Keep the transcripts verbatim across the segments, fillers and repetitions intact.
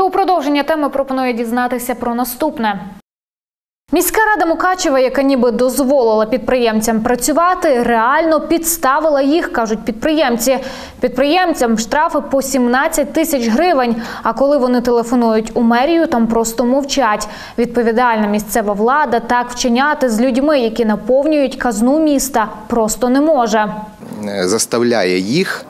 У продовження теми пропоную дізнатися про наступне. Міська рада Мукачева, яка ніби дозволила підприємцям працювати, реально підставила їх, кажуть підприємці. Підприємцям штрафи по сімнадцять тисяч гривень, а коли вони телефонують у мерію, там просто мовчать. Відповідальна місцева влада так вчиняти з людьми, які наповнюють казну міста, просто не може. Заставляє їх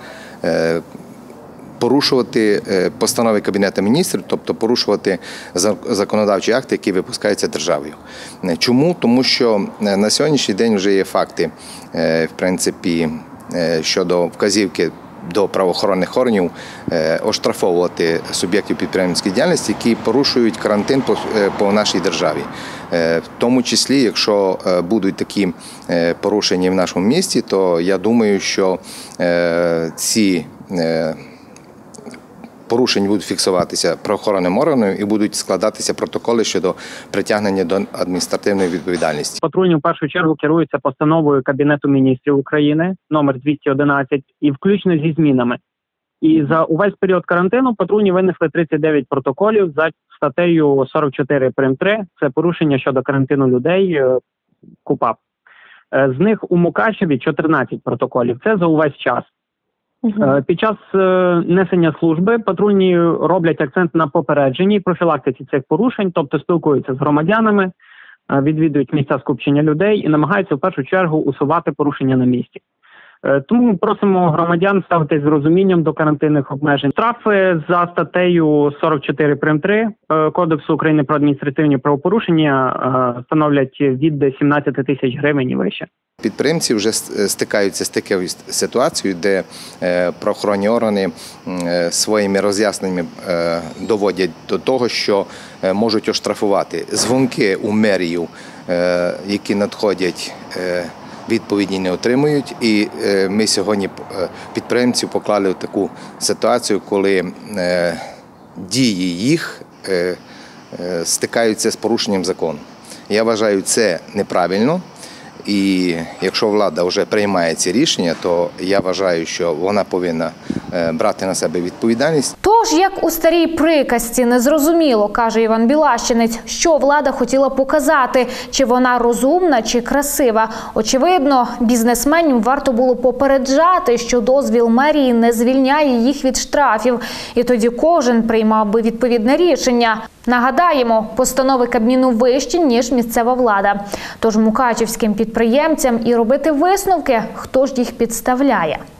порушувати постанови Кабінету міністрів, тобто порушувати законодавчі акти, які випускаються державою. Чому? Тому що на сьогоднішній день вже є факти, в принципі, щодо вказівки до правоохоронних органів оштрафовувати суб'єктів підприємницької діяльності, які порушують карантин по, по нашій державі. В тому числі, якщо будуть такі порушення в нашому місті, то я думаю, що ці порушень будуть фіксуватися правоохоронним органом і будуть складатися протоколи щодо притягнення до адміністративної відповідальності. Патрульні в першу чергу керуються постановою Кабінету міністрів України номер двісті одинадцять і включно зі змінами. І за увесь період карантину патрульні винесли тридцять дев'ять протоколів за статтею сорок чотири прим. три. Це порушення щодо карантину людей КУпАП. З них у Мукачеві чотирнадцять протоколів. Це за увесь час. Угу. Під час несення служби патрульні роблять акцент на попередженні і профілактиці цих порушень, тобто спілкуються з громадянами, відвідують місця скупчення людей і намагаються в першу чергу усувати порушення на місці. Тому просимо громадян ставитись з розумінням до карантинних обмежень. Штрафи за статтею сорок чотири прим. три Кодексу України про адміністративні правопорушення становлять від сімнадцяти тисяч гривень і вище. Підприємці вже стикаються з такою ситуацією, де правоохоронні органи своїми роз'ясненнями доводять до того, що можуть оштрафувати. Дзвінки у мерію, які надходять, відповіді не отримують. І ми сьогодні підприємців поклали в таку ситуацію, коли дії їх стикаються з порушенням закону. Я вважаю, це неправильно. І якщо влада вже приймає ці рішення, то я вважаю, що вона повинна брати на себе відповідальність. Тож, як у старій приказці, незрозуміло, каже Іван Білащинець, що влада хотіла показати, чи вона розумна, чи красива. Очевидно, бізнесменів варто було попереджати, що дозвіл мерії не звільняє їх від штрафів. І тоді кожен приймав би відповідне рішення. Нагадаємо, постанови Кабміну вищі, ніж місцева влада. Тож мукачівським підприємцям і робити висновки, хто ж їх підставляє.